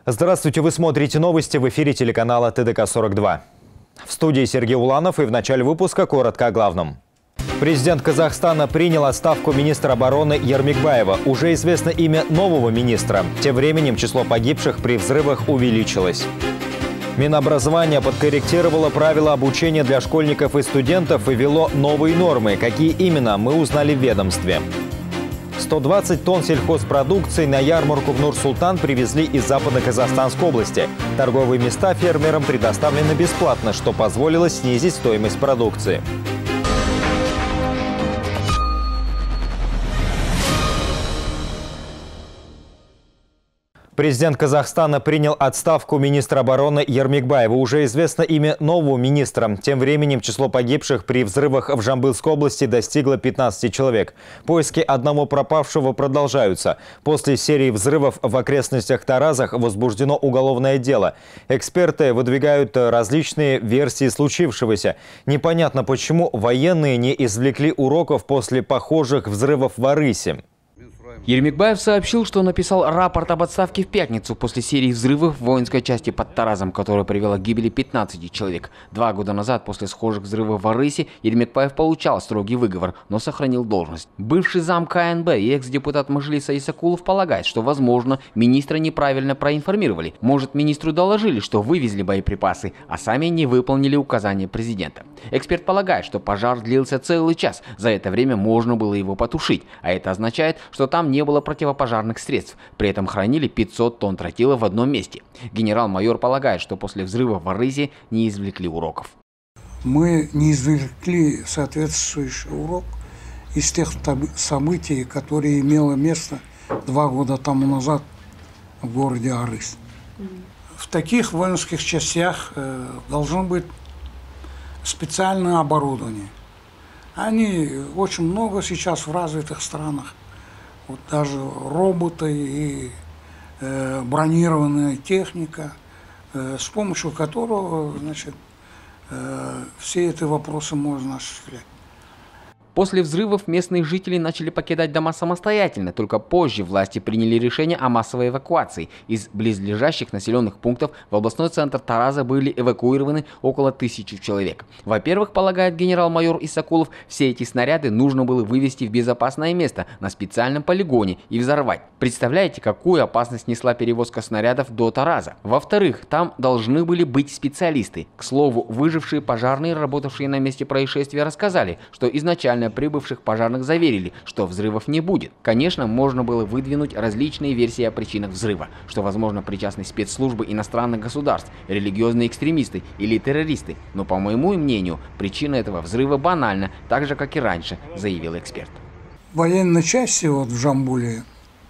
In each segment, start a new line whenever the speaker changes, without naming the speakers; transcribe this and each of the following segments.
Здравствуйте, вы смотрите новости в эфире телеканала ТДК-42. В студии Сергей Уланов, и в начале выпуска коротко о главном. Президент Казахстана принял отставку министра обороны Ермекбаева. Уже известно имя нового министра. Тем временем число погибших при взрывах увеличилось. Минобразование подкорректировало правила обучения для школьников и студентов и ввело новые нормы. Какие именно, мы узнали в ведомстве. 120 тонн сельхозпродукции на ярмарку в Нур-Султан привезли из Западно-Казахстанской области. Торговые места фермерам предоставлены бесплатно, что позволило снизить стоимость продукции. Президент Казахстана принял отставку министра обороны Ермекбаева. Уже известно имя нового министра. Тем временем число погибших при взрывах в Жамбылской области достигло 15 человек. Поиски одного пропавшего продолжаются. После серии взрывов в окрестностях Таразах возбуждено уголовное дело. Эксперты выдвигают различные версии случившегося. Непонятно, почему военные не извлекли уроков после похожих взрывов в Арысе.
Ермекбаев сообщил, что написал рапорт об отставке в пятницу после серии взрывов в воинской части под Таразом, которая привела к гибели 15 человек. 2 года назад, после схожих взрывов в Арысе, Ермекбаев получал строгий выговор, но сохранил должность. Бывший зам КНБ и экс-депутат Мажилиса Исакулов полагает, что, возможно, министра неправильно проинформировали. Может, министру доложили, что вывезли боеприпасы, а сами не выполнили указания президента. Эксперт полагает, что пожар длился целый час. За это время можно было его потушить, а это означает, что там не было противопожарных средств. При этом хранили 500 тонн тротила в одном месте. Генерал-майор полагает, что после взрыва в Арысе не извлекли уроков.
Мы не извлекли соответствующий урок из тех событий, которые имело место 2 года тому назад в городе Арыс. В таких воинских частях должно быть специальное оборудование. Они очень много сейчас в развитых странах. Вот даже роботы и бронированная техника, с помощью которого, значит, все эти вопросы можно осуществлять.
После взрывов местные жители начали покидать дома самостоятельно. Только позже власти приняли решение о массовой эвакуации. Из близлежащих населенных пунктов в областной центр Тараза были эвакуированы около 1000 человек. Во-первых, полагает генерал-майор Исакулов, все эти снаряды нужно было вывести в безопасное место на специальном полигоне и взорвать. Представляете, какую опасность несла перевозка снарядов до Тараза? Во-вторых, там должны были быть специалисты. К слову, выжившие пожарные, работавшие на месте происшествия, рассказали, что изначально прибывших пожарных заверили, что взрывов не будет. Конечно, можно было выдвинуть различные версии о причинах взрыва, что, возможно, причастны спецслужбы иностранных государств, религиозные экстремисты или террористы. Но, по моему мнению, причина этого взрыва банальна, так же, как и раньше, заявил эксперт.
В военной части вот в Жамбуле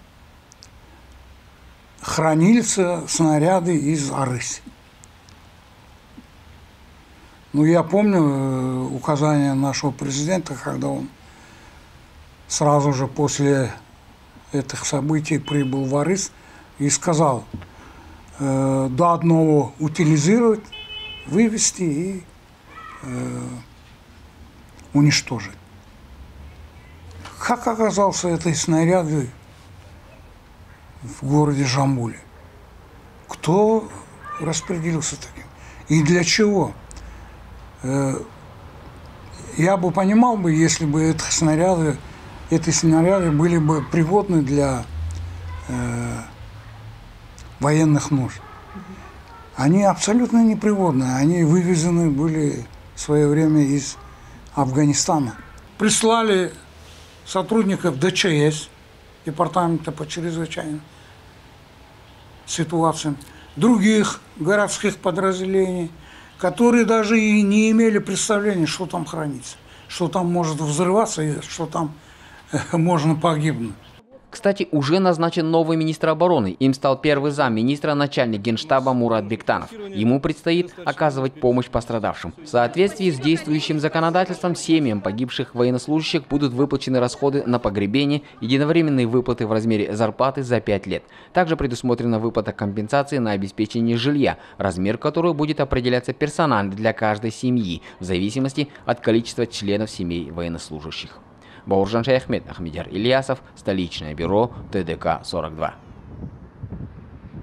хранятся снаряды из Арыси. Ну, я помню указание нашего президента, когда он сразу же после этих событий прибыл в Арыс и сказал, до одного утилизировать, вывести и уничтожить. Как оказался эти снаряды в городе Жамбуле? Кто распорядился таким? И для чего? Я бы понимал, если бы эти снаряды были бы пригодны для военных нужд. Они абсолютно непригодны. Они вывезены были в свое время из Афганистана. Прислали сотрудников ДЧС, Департамента по чрезвычайным ситуациям, других городских подразделений, которые даже и не имели представления, что там хранится, что там может взрываться и что там можно погибнуть.
Кстати, уже назначен новый министр обороны. Им стал первый замминистра, начальник генштаба Мурат Бектанов. Ему предстоит оказывать помощь пострадавшим. В соответствии с действующим законодательством, семьям погибших военнослужащих будут выплачены расходы на погребение, единовременные выплаты в размере зарплаты за 5 лет. Также предусмотрена выплата компенсации на обеспечение жилья, размер которого будет определяться персонально для каждой семьи, в зависимости от количества членов семей военнослужащих. Бауыржан Шаяхмет, Ахмедияр Ильясов, столичное бюро ТДК-42.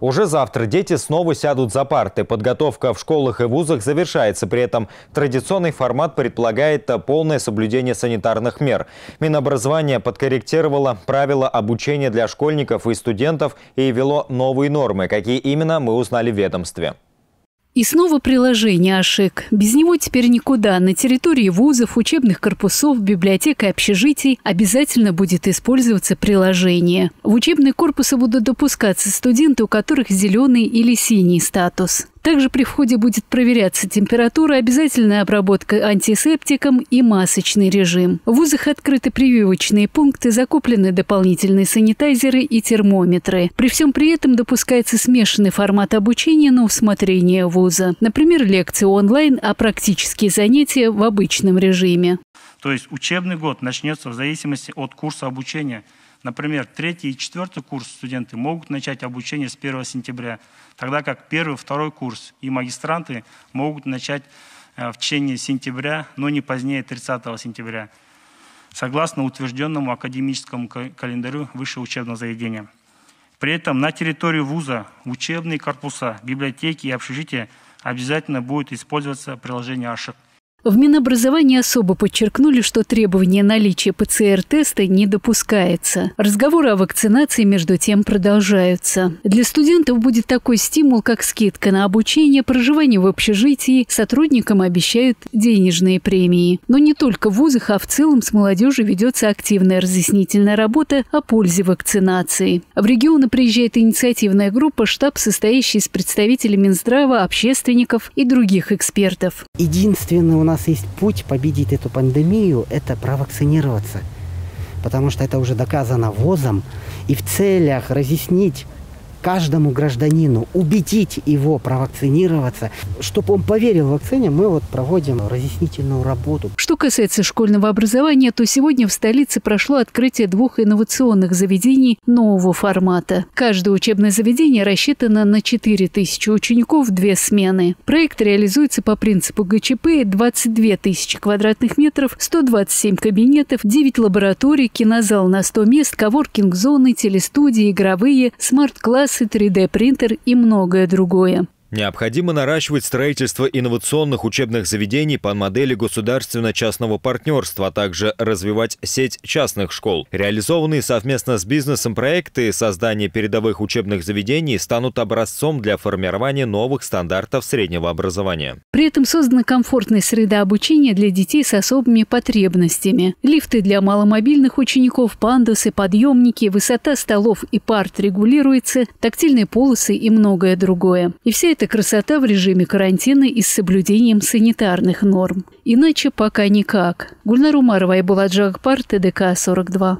Уже завтра дети снова сядут за парты. Подготовка в школах и вузах завершается. При этом традиционный формат предполагает полное соблюдение санитарных мер. Минобразование подкорректировало правила обучения для школьников и студентов и ввело новые нормы. Какие именно, мы узнали в ведомстве.
И снова приложение АШИК. Без него теперь никуда. На территории вузов, учебных корпусов, библиотек и общежитий обязательно будет использоваться приложение. В учебные корпусы будут допускаться студенты, у которых зеленый или синий статус. Также при входе будет проверяться температура, обязательная обработка антисептиком и масочный режим. В вузах открыты прививочные пункты, закуплены дополнительные санитайзеры и термометры. При всем при этом допускается смешанный формат обучения на усмотрение вуза. Например, лекции онлайн, а практические занятия в обычном режиме.
То есть учебный год начнется в зависимости от курса обучения. Например, 3-й и 4-й курс студенты могут начать обучение с 1 сентября, тогда как 1-й, 2-й курс и магистранты могут начать в течение сентября, но не позднее 30 сентября, согласно утвержденному академическому календарю высшего учебного заведения. При этом на территории вуза, учебные корпуса, библиотеки и общежития обязательно будет использоваться приложение АШИК.
В Минобразовании особо подчеркнули, что требование наличия ПЦР-теста не допускается. Разговоры о вакцинации, между тем, продолжаются. Для студентов будет такой стимул, как скидка на обучение, проживание в общежитии. Сотрудникам обещают денежные премии. Но не только в вузах, а в целом с молодежью ведется активная разъяснительная работа о пользе вакцинации. В регионы приезжает инициативная группа, штаб, состоящий из представителей Минздрава, общественников и других экспертов.
Единственное, у нас есть путь победить эту пандемию – это провакцинироваться. Потому что это уже доказано ВОЗом. И в целях разъяснить каждому гражданину, убедить его провакцинироваться, чтобы он поверил в вакцине, мы вот проводим разъяснительную работу.
Что касается школьного образования, то сегодня в столице прошло открытие 2 инновационных заведений нового формата. Каждое учебное заведение рассчитано на 4000 учеников в 2 смены. Проект реализуется по принципу ГЧП: 22 тысячи квадратных метров, 127 кабинетов, 9 лабораторий, кинозал на 100 мест, коворкинг-зоны, телестудии, игровые, смарт-классы, 3D-принтер и многое другое.
Необходимо наращивать строительство инновационных учебных заведений по модели государственно-частного партнерства, а также развивать сеть частных школ. Реализованные совместно с бизнесом проекты создания передовых учебных заведений станут образцом для формирования новых стандартов среднего образования.
При этом создана комфортная среда обучения для детей с особыми потребностями. Лифты для маломобильных учеников, пандусы, подъемники, высота столов и парт регулируется, тактильные полосы и многое другое. И вся эта красота в режиме карантина и с соблюдением санитарных норм. Иначе пока никак. Гульнар Умарова, Айбулат Жагпар, ТДК 42.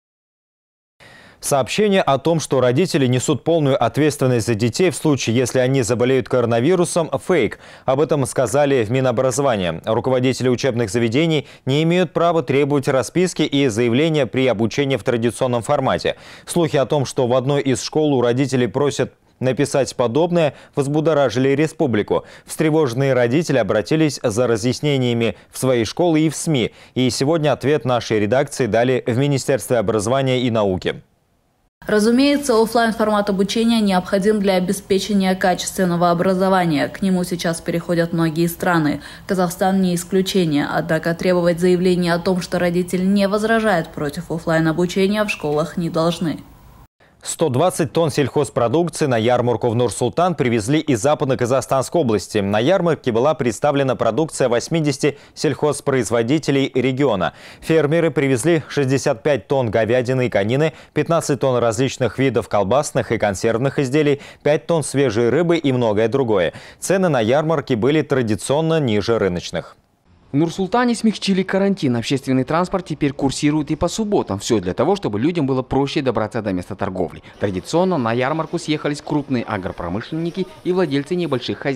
Сообщение о том, что родители несут полную ответственность за детей в случае, если они заболеют коронавирусом – фейк. Об этом сказали в Минобразовании. Руководители учебных заведений не имеют права требовать расписки и заявления при обучении в традиционном формате. Слухи о том, что в одной из школ у родителей просят написать подобное, взбудоражили республику. Встревоженные родители обратились за разъяснениями в свои школы и в СМИ. И сегодня ответ нашей редакции дали в Министерстве образования и науки.
Разумеется, офлайн-формат обучения необходим для обеспечения качественного образования. К нему сейчас переходят многие страны. Казахстан не исключение. Однако требовать заявления о том, что родитель не возражает против офлайн-обучения, в школах не должны.
120 тонн сельхозпродукции на ярмарку в Нур-Султан привезли из Западно-Казахстанской области. На ярмарке была представлена продукция 80 сельхозпроизводителей региона. Фермеры привезли 65 тонн говядины и конины, 15 тонн различных видов колбасных и консервных изделий, 5 тонн свежей рыбы и многое другое. Цены на ярмарке были традиционно ниже рыночных.
В Нур-Султане смягчили карантин. Общественный транспорт теперь курсирует и по субботам. Все для того, чтобы людям было проще добраться до места торговли. Традиционно на ярмарку съехались крупные агропромышленники и владельцы небольших хозяйств.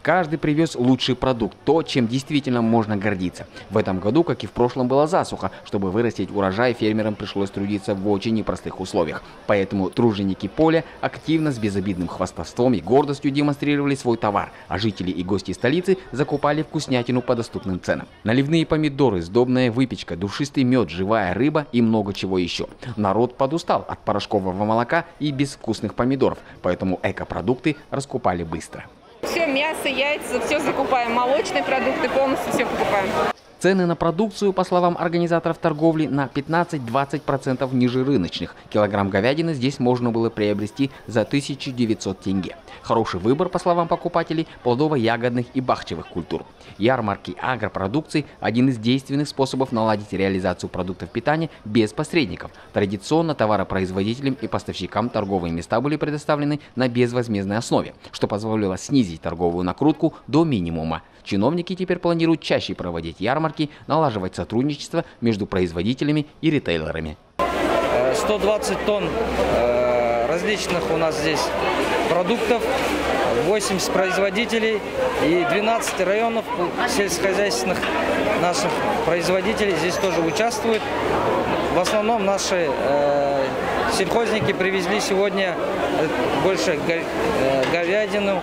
Каждый привез лучший продукт, то, чем действительно можно гордиться. В этом году, как и в прошлом, была засуха. Чтобы вырастить урожай, фермерам пришлось трудиться в очень непростых условиях. Поэтому труженики поля активно, с безобидным хвастовством и гордостью демонстрировали свой товар, а жители и гости столицы закупали вкуснятину по доступным ценам. Наливные помидоры, сдобная выпечка, душистый мед, живая рыба и много чего еще. Народ подустал от порошкового молока и безвкусных помидоров, поэтому экопродукты раскупали быстро.
Все, мясо, яйца, все закупаем, молочные продукты, полностью все покупаем.
Цены на продукцию, по словам организаторов торговли, на 15-20% ниже рыночных. Килограмм говядины здесь можно было приобрести за 1900 тенге. Хороший выбор, по словам покупателей, плодово-ягодных и бахчевых культур. Ярмарки агропродукции – один из действенных способов наладить реализацию продуктов питания без посредников. Традиционно товаропроизводителям и поставщикам торговые места были предоставлены на безвозмездной основе, что позволило снизить торговую накрутку до минимума. Чиновники теперь планируют чаще проводить ярмарки, налаживать сотрудничество между производителями и ритейлерами.
120 тонн различных у нас здесь продуктов, 80 производителей и 12 районов сельскохозяйственных наших производителей здесь тоже участвуют. В основном наши сельхозники привезли сегодня больше говядину,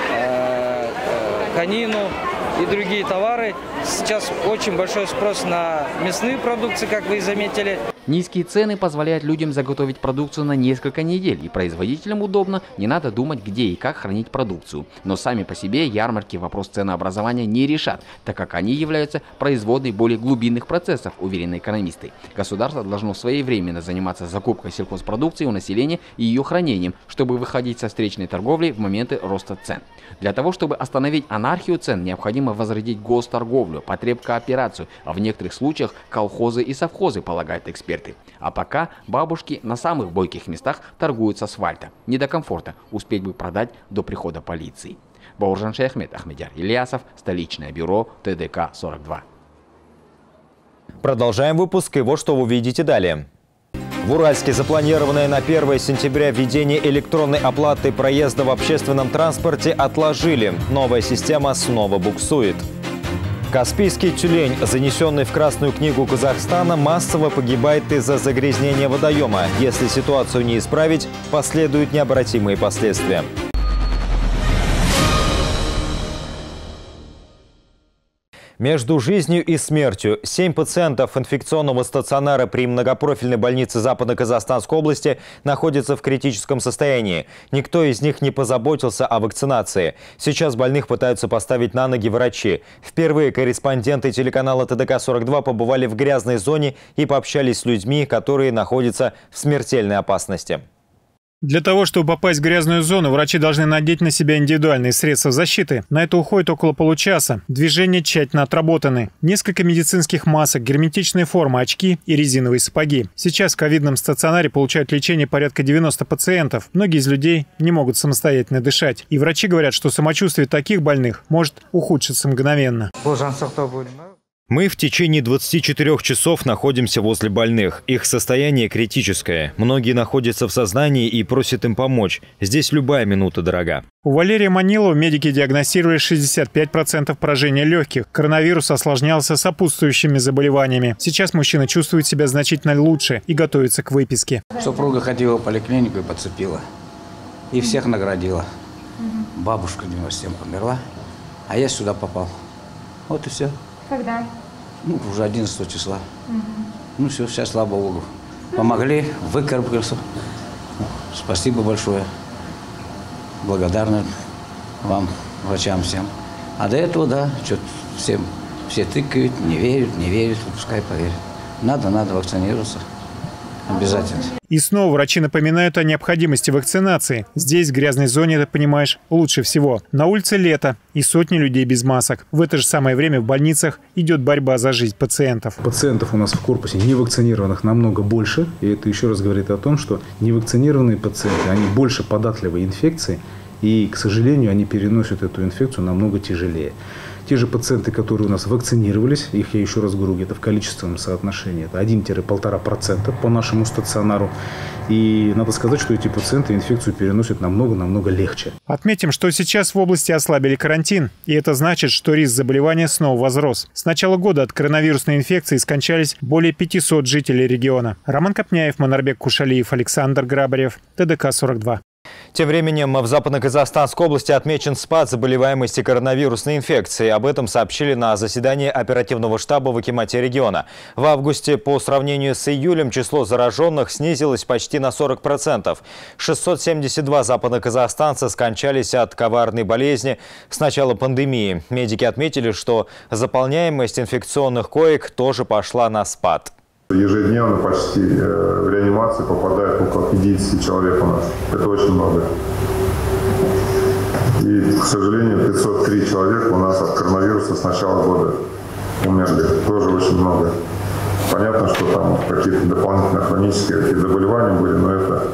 конину и другие товары. Сейчас очень большой спрос на мясные продукты, как вы и заметили.
Низкие цены позволяют людям заготовить продукцию на несколько недель, и производителям удобно, не надо думать, где и как хранить продукцию. Но сами по себе ярмарки вопрос ценообразования не решат, так как они являются производной более глубинных процессов, уверены экономисты. Государство должно своевременно заниматься закупкой сельхозпродукции у населения и ее хранением, чтобы выходить со встречной торговли в моменты роста цен. Для того, чтобы остановить анархию цен, необходимо возродить госторговлю, потребкооперацию, а в некоторых случаях колхозы и совхозы, полагают эксперты. А пока бабушки на самых бойких местах торгуют с асфальта. Не до комфорта, успеть бы продать до прихода полиции. Бауыржан Шейхмет, Ахмедяр Ильясов, столичное бюро ТДК-42.
Продолжаем выпуск, и вот что вы увидите далее. В Уральске запланированное на 1 сентября введение электронной оплаты проезда в общественном транспорте отложили. Новая система снова буксует. Каспийский тюлень, занесенный в Красную книгу Казахстана, массово погибает из-за загрязнения водоема. Если ситуацию не исправить, последуют необратимые последствия. Между жизнью и смертью 7 пациентов инфекционного стационара при многопрофильной больнице Западно-Казахстанской области находятся в критическом состоянии. Никто из них не позаботился о вакцинации. Сейчас больных пытаются поставить на ноги врачи. Впервые корреспонденты телеканала ТДК-42 побывали в грязной зоне и пообщались с людьми, которые находятся в смертельной опасности.
Для того, чтобы попасть в грязную зону, врачи должны надеть на себя индивидуальные средства защиты. На это уходит около получаса. Движения тщательно отработаны. Несколько медицинских масок, герметичная форма, очки и резиновые сапоги. Сейчас в ковидном стационаре получают лечение порядка 90 пациентов. Многие из людей не могут самостоятельно дышать. И врачи говорят, что самочувствие таких больных может ухудшиться мгновенно.
Мы в течение 24 часов находимся возле больных. Их состояние критическое. Многие находятся в сознании и просят им помочь. Здесь любая минута дорога.
У Валерия Манилова медики диагностировали 65% поражения легких. Коронавирус осложнялся сопутствующими заболеваниями. Сейчас мужчина чувствует себя значительно лучше и готовится к выписке.
Супруга ходила в поликлинику и подцепила. И всех наградила. Бабушка 97 померла, а я сюда попал. Вот и все.
Когда?
Ну, уже 11 числа. Ну все, сейчас, слава Богу. Помогли, выкарабкался. Спасибо большое. Благодарны вам, врачам всем. А до этого, да, что-то все тыкают, не верят, пускай поверят. Надо вакцинироваться. Обязательно.
И снова врачи напоминают о необходимости вакцинации. Здесь, в грязной зоне, ты понимаешь, лучше всего. На улице лето и сотни людей без масок. В это же самое время в больницах идет борьба за жизнь пациентов.
Пациентов у нас в корпусе невакцинированных намного больше. И это еще раз говорит о том, что невакцинированные пациенты, они больше податливы инфекции. И, к сожалению, они переносят эту инфекцию намного тяжелее. Те же пациенты, которые у нас вакцинировались, их я еще раз говорю, где-то в количественном соотношении, это 1-1,5% по нашему стационару. И надо сказать, что эти пациенты инфекцию переносят намного легче.
Отметим, что сейчас в области ослабили карантин. И это значит, что риск заболевания снова возрос. С начала года от коронавирусной инфекции скончались более 500 жителей региона. Роман Копняев, Манарбек Кушалиев, Александр Грабарев, ТДК-42.
Тем временем в Западно-Казахстанской области отмечен спад заболеваемости коронавирусной инфекцией. Об этом сообщили на заседании оперативного штаба в акимате региона. В августе по сравнению с июлем число зараженных снизилось почти на 40%. 672 западноказахстанца скончались от коварной болезни с начала пандемии. Медики отметили, что заполняемость инфекционных коек тоже пошла на спад.
Ежедневно почти в реанимации попадает около 50 человек у нас. Это очень много. И, к сожалению, 503 человека у нас от коронавируса с начала года умерли. Тоже очень много. Понятно, что там какие-то дополнительные хронические заболевания были, но это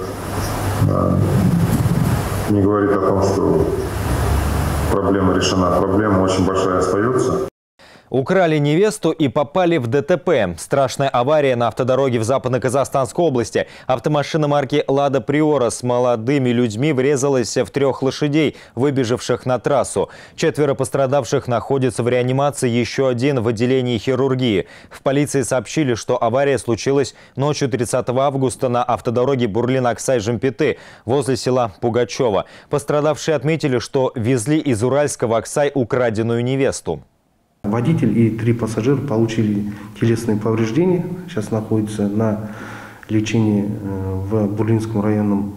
не говорит о том, что проблема решена. Проблема очень большая остается.
Украли невесту и попали в ДТП. Страшная авария на автодороге в Западно-Казахстанской области. Автомашина марки «Лада Приора» с молодыми людьми врезалась в 3 лошадей, выбежавших на трассу. 4 пострадавших находятся в реанимации, еще 1 в отделении хирургии. В полиции сообщили, что авария случилась ночью 30 августа на автодороге Бурлин-Аксай-Жемпиты возле села Пугачева. Пострадавшие отметили, что везли из Уральска в Аксай украденную невесту.
Водитель и 3 пассажира получили телесные повреждения. Сейчас находятся на лечении в Бурлинском районном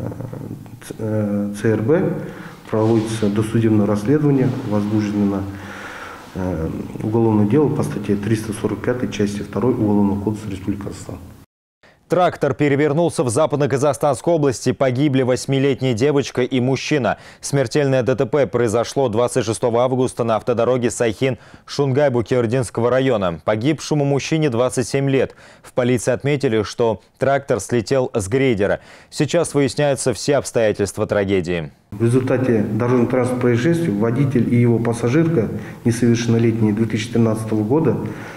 ЦРБ. Проводится досудебное расследование. Возбуждено уголовное дело по статье 345 части 2 Уголовного кодекса Республики Казахстан.
Трактор перевернулся в Западно-Казахстанской области. Погибли 8-летняя девочка и мужчина. Смертельное ДТП произошло 26 августа на автодороге Сайхин-Шунгай-Букердинского района. Погибшему мужчине 27 лет. В полиции отметили, что трактор слетел с грейдера. Сейчас выясняются все обстоятельства трагедии.
В результате дорожно-транспортного происшествия водитель и его пассажирка, несовершеннолетние 2013 года,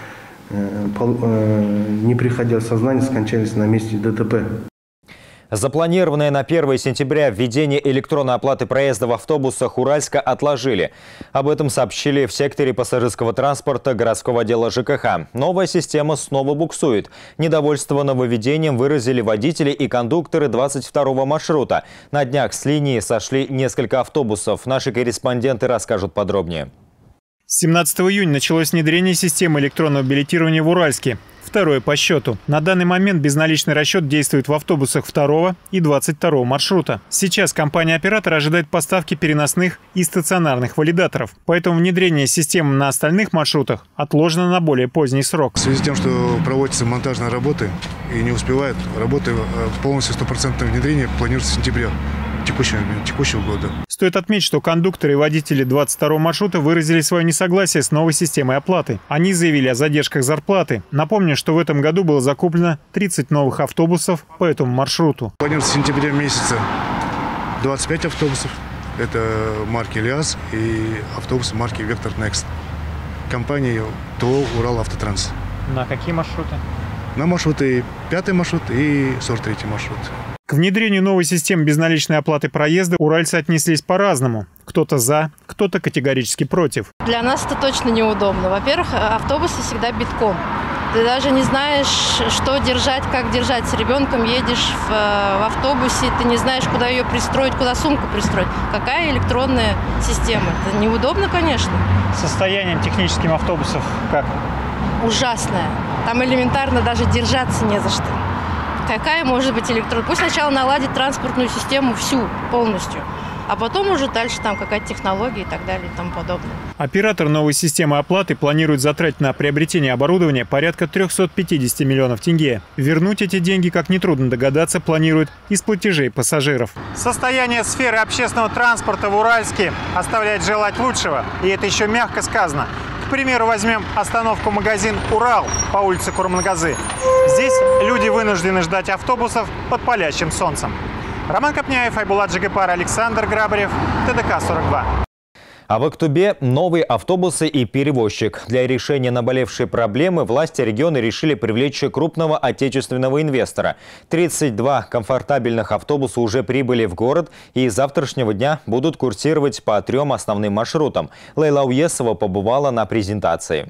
не приходя в сознание, скончались на месте ДТП.
Запланированное на 1 сентября введение электронной оплаты проезда в автобусах Уральска отложили. Об этом сообщили в секторе пассажирского транспорта городского отдела ЖКХ. Новая система снова буксует. Недовольство нововведением выразили водители и кондукторы 22-го маршрута. На днях с линии сошли несколько автобусов. Наши корреспонденты расскажут подробнее.
17 июня началось внедрение системы электронного билетирования в Уральске. 2-е по счету. На данный момент безналичный расчет действует в автобусах 2-го и 22-го маршрута. Сейчас компания-оператор ожидает поставки переносных и стационарных валидаторов. Поэтому внедрение системы на остальных маршрутах отложено на более поздний срок.
В связи с тем, что проводятся монтажные работы и не успевают, работы полностью 100% внедрения планируется в сентябре текущего года.
Стоит отметить, что кондукторы и водители 22-го маршрута выразили свое несогласие с новой системой оплаты. Они заявили о задержках зарплаты. Напомню, что в этом году было закуплено 30 новых автобусов по этому маршруту.
Планируется в сентябре месяце 25 автобусов. Это марки «Лиаз» и автобусы марки «Вектор Next». Компании ТО «Уралавтотранс».
На какие маршруты?
На маршруты 5-й маршрут и 43-й маршрут.
К внедрению новой системы безналичной оплаты проезда уральцы отнеслись по-разному. Кто-то за, кто-то категорически против.
Для нас это точно неудобно. Во-первых, автобусы всегда битком. Ты даже не знаешь, что держать, как держать. С ребенком едешь в автобусе, ты не знаешь, куда ее пристроить, куда сумку пристроить. Какая электронная система? Это неудобно, конечно.
Состоянием техническим автобусов как?
Ужасное. Там элементарно даже держаться не за что. Какая может быть электронная? Пусть сначала наладит транспортную систему всю, полностью. А потом уже дальше там какая-то технология и так далее и тому подобное.
Оператор новой системы оплаты планирует затратить на приобретение оборудования порядка 350 миллионов тенге. Вернуть эти деньги, как нетрудно догадаться, планирует из платежей пассажиров.
Состояние сферы общественного транспорта в Уральске оставляет желать лучшего. И это еще мягко сказано. К примеру, возьмем остановку магазин «Урал» по улице Курмангазы. Здесь люди вынуждены ждать автобусов под палящим солнцем. Роман Копняев, Айбулат Джигипар, Александр Грабарев, ТДК-42.
А в Актубе новые автобусы и перевозчик. Для решения наболевшей проблемы власти региона решили привлечь крупного отечественного инвестора. 32 комфортабельных автобуса уже прибыли в город и с завтрашнего дня будут курсировать по 3 основным маршрутам. Лейла Уесова побывала на презентации.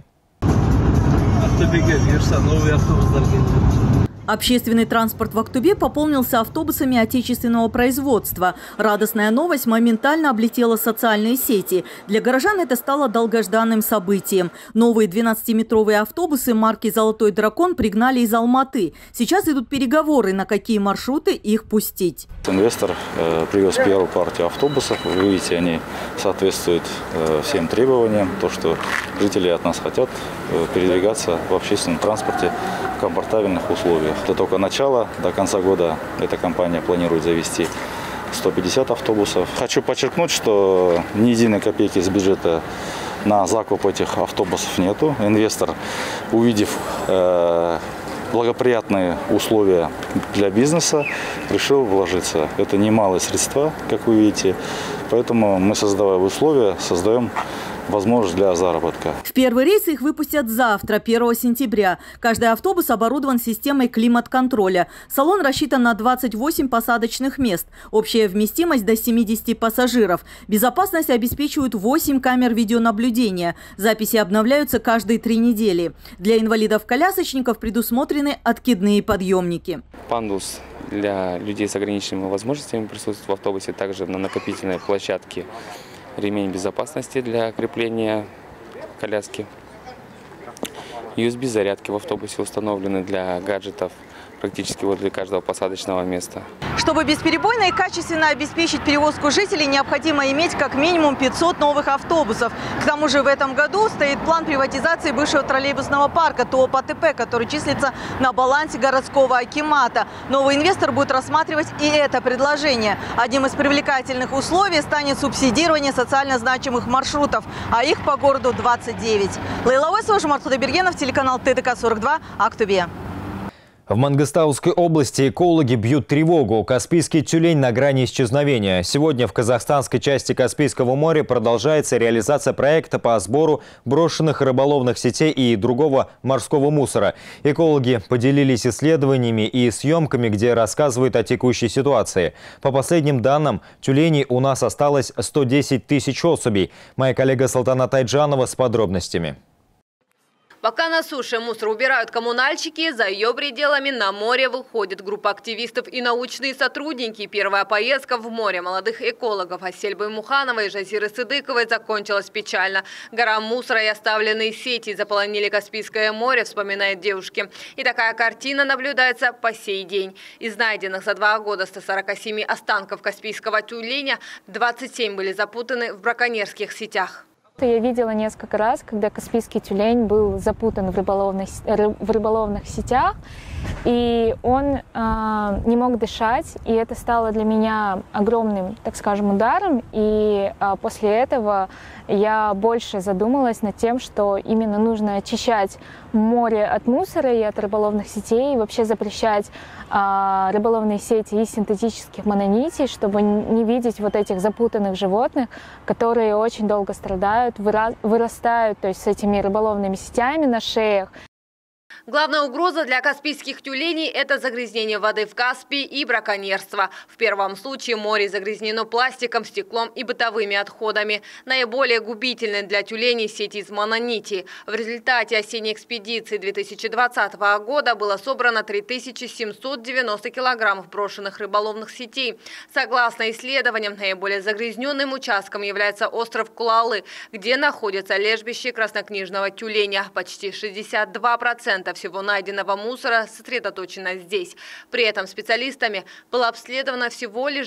Общественный транспорт в Актубе пополнился автобусами отечественного производства. Радостная новость моментально облетела социальные сети. Для горожан это стало долгожданным событием. Новые 12-метровые автобусы марки «Золотой дракон» пригнали из Алматы. Сейчас идут переговоры, на какие маршруты их пустить.
Инвестор привез первую партию автобусов. Вы видите, они соответствуют всем требованиям. То, что жители от нас хотят передвигаться в общественном транспорте в комфортабельных условиях. Это только начало. До конца года эта компания планирует завести 150 автобусов. Хочу подчеркнуть, что ни единой копейки из бюджета на закуп этих автобусов нету. Инвестор, увидев благоприятные условия для бизнеса, решил вложиться. Это немалые средства, как вы видите. Поэтому мы, создавая условия, создаем возможность для заработка.
В первый рейс их выпустят завтра, 1 сентября. Каждый автобус оборудован системой климат-контроля. Салон рассчитан на 28 посадочных мест. Общая вместимость до 70 пассажиров. Безопасность обеспечивают 8 камер видеонаблюдения. Записи обновляются каждые 3 недели. Для инвалидов-колясочников предусмотрены откидные подъемники.
Пандус для людей с ограниченными возможностями присутствует в автобусе, также на накопительной площадке. Ремень безопасности для крепления коляски. USB-зарядки в автобусе установлены для гаджетов практически возле каждого посадочного места.
Чтобы бесперебойно и качественно обеспечить перевозку жителей, необходимо иметь как минимум 500 новых автобусов. К тому же в этом году стоит план приватизации бывшего троллейбусного парка ТОП АТП, который числится на балансе городского акимата. Новый инвестор будет рассматривать и это предложение. Одним из привлекательных условий станет субсидирование социально значимых маршрутов, а их по городу 29. Лейла Уесова, Жумар Худайбергенов, телеканал ТДК-42, Актубе.
В Мангыстауской области экологи бьют тревогу. Каспийский тюлень на грани исчезновения. Сегодня в казахстанской части Каспийского моря продолжается реализация проекта по сбору брошенных рыболовных сетей и другого морского мусора. Экологи поделились исследованиями и съемками, где рассказывают о текущей ситуации. По последним данным, тюленей у нас осталось 110 тысяч особей. Моя коллега Салтана Тайджанова с подробностями.
Пока на суше мусор убирают коммунальщики, за ее пределами на море выходит группа активистов и научные сотрудники. Первая поездка в море молодых экологов Асель Баймухановой и Жазиры Сыдыковой закончилась печально. Гора мусора и оставленные сети заполонили Каспийское море, вспоминают девушки. И такая картина наблюдается по сей день. Из найденных за 2 года 147 останков каспийского тюленя 27 были запутаны в браконьерских сетях.
Я видела несколько раз, когда каспийский тюлень был запутан в рыболовных сетях, и он не мог дышать, и это стало для меня огромным, так скажем, ударом. И после этого я больше задумалась над тем, что именно нужно очищать море от мусора и от рыболовных сетей, и вообще запрещать рыболовные сети из синтетических мононитий, чтобы не видеть вот этих запутанных животных, которые очень долго страдают, вырастают, то есть с этими рыболовными сетями на шеях.
Главная угроза для каспийских тюленей – это загрязнение воды в Каспии и браконьерство. В первом случае море загрязнено пластиком, стеклом и бытовыми отходами. Наиболее губительны для тюленей сети из мононитий. В результате осенней экспедиции 2020 года было собрано 3790 килограммов брошенных рыболовных сетей. Согласно исследованиям, наиболее загрязненным участком является остров Кулалы, где находится лежбище краснокнижного тюленя. Почти 62% всего найденного мусора сосредоточено здесь. При этом специалистами было обследовано всего лишь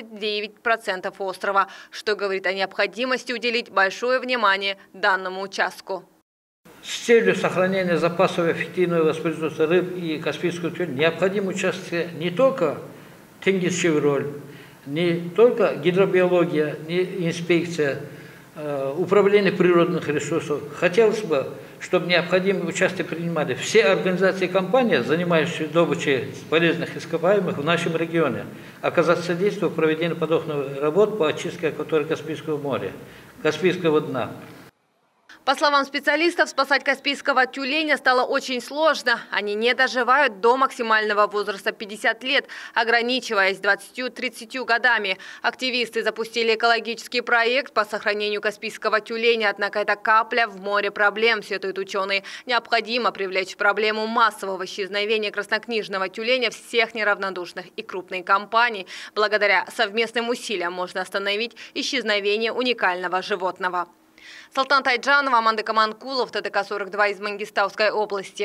29% острова, что говорит о необходимости уделить большое внимание данному участку.
С целью сохранения запасов эффективного воспроизводства рыб и каспийского тюленя необходимо участие не только Тенгиз-Чевроль, не только гидробиология, не инспекция, управление природных ресурсов. Хотелось бы, чтобы необходимое участие принимали все организации и компании, занимающиеся добычей полезных ископаемых в нашем регионе, оказать содействие в проведении подобных работ по очистке акватории Каспийского моря. Каспийского дна.
По словам специалистов, спасать каспийского тюленя стало очень сложно. Они не доживают до максимального возраста 50 лет, ограничиваясь 20-30 годами. Активисты запустили экологический проект по сохранению каспийского тюленя, однако это капля в море проблем, сетуют ученые. Необходимо привлечь проблему массового исчезновения краснокнижного тюленя всех неравнодушных и крупных компаний. Благодаря совместным усилиям можно остановить исчезновение уникального животного. Салтан Тайджанова, Аманда Каманкулов, ТДК-42 из Мангистауской области.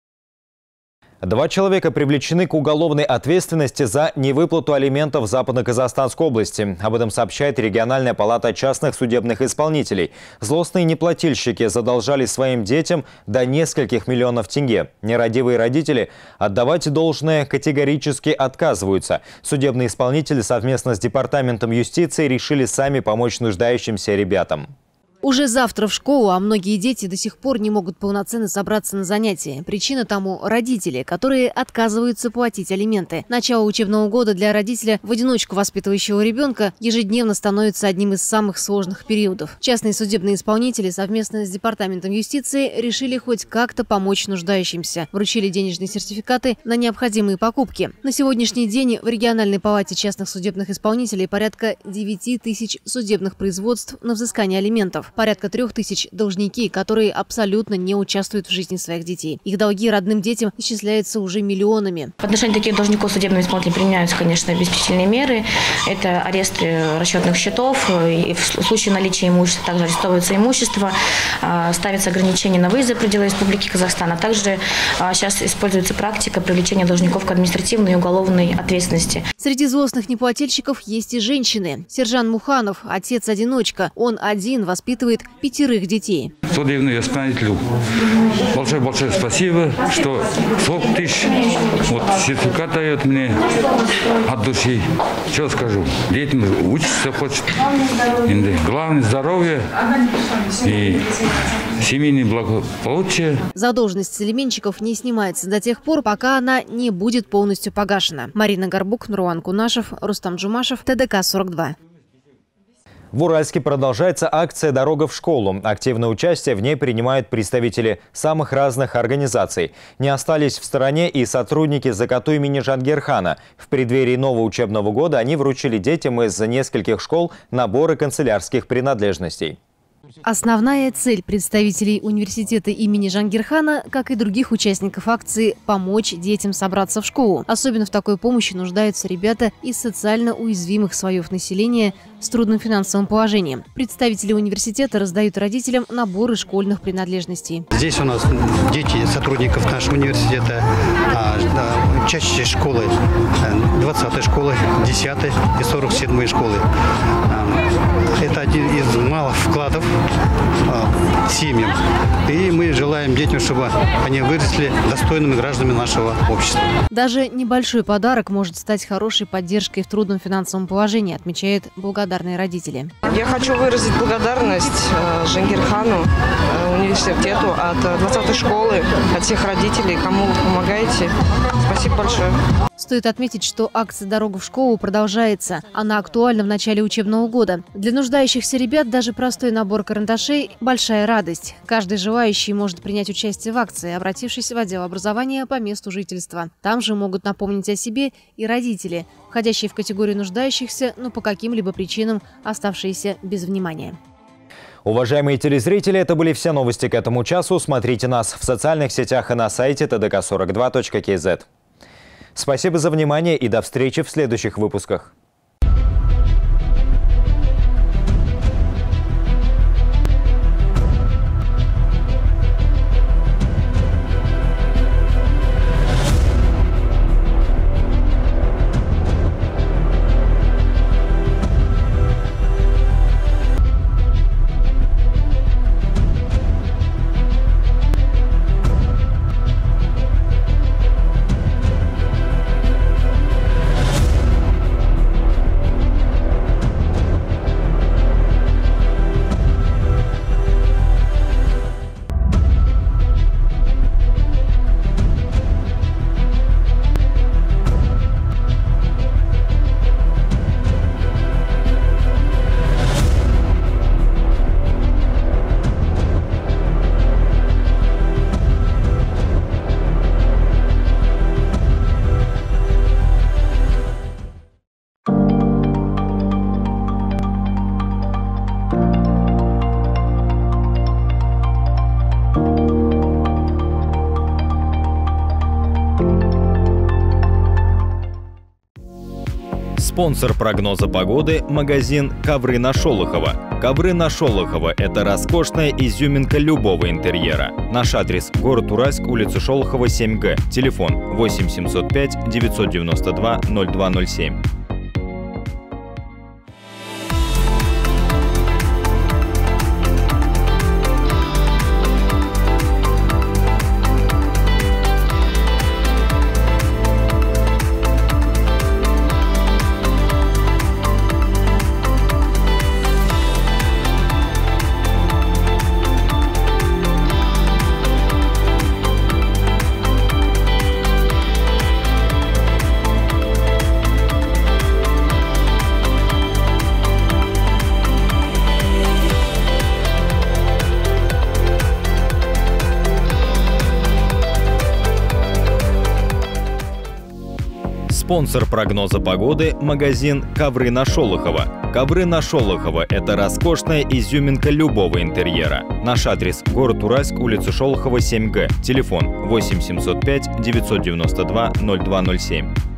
2 человека привлечены к уголовной ответственности за невыплату алиментов в Западно-Казахстанской области. Об этом сообщает региональная палата частных судебных исполнителей. Злостные неплательщики задолжали своим детям до нескольких миллионов тенге. Нерадивые родители отдавать должное категорически отказываются. Судебные исполнители совместно с Департаментом юстиции решили сами помочь нуждающимся ребятам.
Уже завтра в школу, а многие дети до сих пор не могут полноценно собраться на занятия. Причина тому – родители, которые отказываются платить алименты. Начало учебного года для родителя, в одиночку воспитывающего ребенка, ежедневно становится одним из самых сложных периодов. Частные судебные исполнители совместно с Департаментом юстиции решили хоть как-то помочь нуждающимся. Вручили денежные сертификаты на необходимые покупки. На сегодняшний день в региональной палате частных судебных исполнителей порядка 9 тысяч судебных производств на взыскание алиментов. Порядка 3 тысяч должники, которые абсолютно не участвуют в жизни своих детей. Их долги родным детям исчисляются уже миллионами.
В отношении таких должников судебные исполнители применяются, конечно, обеспечительные меры. Это арест расчетных счетов. И в случае наличия имущества также арестовывается имущество. Ставятся ограничения на выезд за пределы Республики Казахстан. А также сейчас используется практика привлечения должников к административной и уголовной ответственности.
Среди злостных неплательщиков есть и женщины. Сержан Муханов – отец-одиночка. Он один воспитывает 5 детей.
Судебному исполнителю большое спасибо, что 40 тысяч сертификат дает мне от души. Что скажу? Детям учиться хочет. Главное здоровье и семейное благополучие.
Задолженность алиментщиков не снимается до тех пор, пока она не будет полностью погашена. Марина Горбук, Нуруан Кунашев, Рустам Джумашев, ТДК-42.
В Уральске продолжается акция «Дорога в школу». Активное участие в ней принимают представители самых разных организаций. Не остались в стороне и сотрудники ЗКТУ имени Жангирхана. В преддверии нового учебного года они вручили детям из нескольких школ наборы канцелярских принадлежностей.
Основная цель представителей университета имени Жангирхана, как и других участников акции, помочь детям собраться в школу. Особенно в такой помощи нуждаются ребята из социально уязвимых слоев населения с трудным финансовым положением. Представители университета раздают родителям наборы школьных принадлежностей.
Здесь у нас дети сотрудников нашего университета, учащиеся школы 20-й школы, 10-й и 47-й школы. Это один из малых вкладов семьям. И мы желаем детям, чтобы они выросли достойными гражданами нашего общества.
Даже небольшой подарок может стать хорошей поддержкой в трудном финансовом положении, отмечают благодарные родители.
Я хочу выразить благодарность Жангирхану, университету, от 20-й школы, от всех родителей, кому вы помогаете. Спасибо большое.
Стоит отметить, что акция «Дорога в школу» продолжается. Она актуальна в начале учебного года. Для нуждающихся ребят даже простой набор карандашей – большая радость. Каждый желающий может принять участие в акции, обратившись в отдел образования по месту жительства. Там же могут напомнить о себе и родители, входящие в категорию нуждающихся, но по каким-либо причинам оставшиеся без внимания.
Уважаемые телезрители, это были все новости к этому часу. Смотрите нас в социальных сетях и на сайте tdk42.kz. Спасибо за внимание и до встречи в следующих выпусках. Спонсор прогноза погоды – магазин «Ковры на Шолохова». Ковры на Шолохова – это роскошная изюминка любого интерьера. Наш адрес – город Уральск, улица Шолохова, 7Г. Телефон 8 705 992 0207. Спонсор прогноза погоды – магазин «Ковры на Шолохова». Ковры на Шолохова – это роскошная изюминка любого интерьера. Наш адрес – город Уральск, улица Шолохова, 7Г. Телефон 8 705 992 0207.